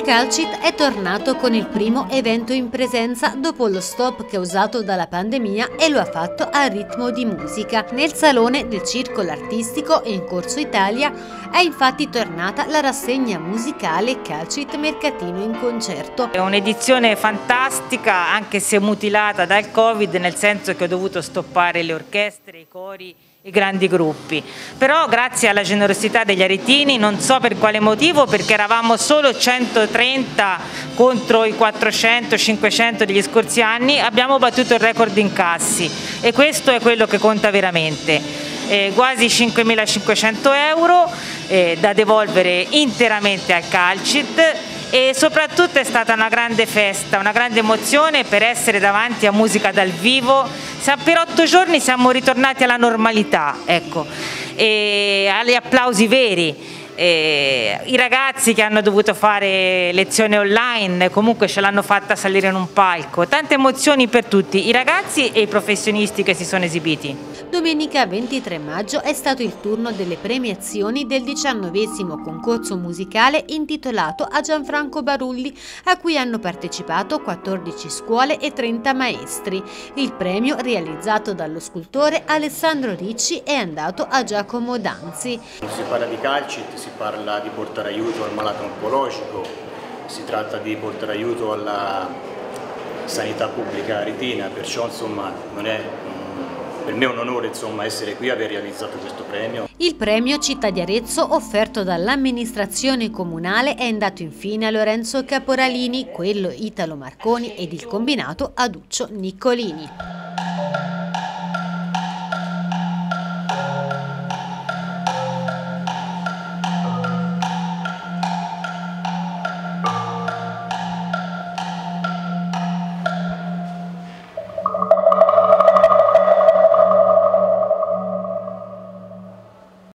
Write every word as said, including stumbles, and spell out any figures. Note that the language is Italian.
Calcit è tornato con il primo evento in presenza dopo lo stop causato dalla pandemia e lo ha fatto a ritmo di musica. Nel salone del Circolo Artistico in Corso Italia è infatti tornata la rassegna musicale Calcit Mercatino in Concerto. È un'edizione fantastica, anche se mutilata dal Covid, nel senso che ho dovuto stoppare le orchestre, i cori, i grandi gruppi, però grazie alla generosità degli aretini, non so per quale motivo, perché eravamo solo centotrenta contro i quattrocento cinquecento degli scorsi anni, abbiamo battuto il record incassi e questo è quello che conta veramente. Eh, quasi cinquemilacinquecento euro eh, da devolvere interamente al Calcit. E soprattutto è stata una grande festa, una grande emozione per essere davanti a musica dal vivo. Per otto giorni siamo ritornati alla normalità, ecco, e agli applausi veri. E i ragazzi che hanno dovuto fare lezioni online comunque ce l'hanno fatta salire in un palco. Tante emozioni per tutti, i ragazzi e i professionisti che si sono esibiti. Domenica ventitré maggio è stato il turno delle premiazioni del diciannovesimo concorso musicale intitolato a Gianfranco Barulli, a cui hanno partecipato quattordici scuole e trenta maestri. Il premio, realizzato dallo scultore Alessandro Ricci, è andato a Giacomo Danzi. Si parla di Calcit, si parla di portare aiuto al malato oncologico, si tratta di portare aiuto alla sanità pubblica aretina, perciò insomma non è... Per me è un onore insomma, essere qui e aver realizzato questo premio. Il premio Città di Arezzo, offerto dall'amministrazione comunale, è andato infine a Lorenzo Caporalini, quello Italo Marconi ed il combinato Aduccio Niccolini.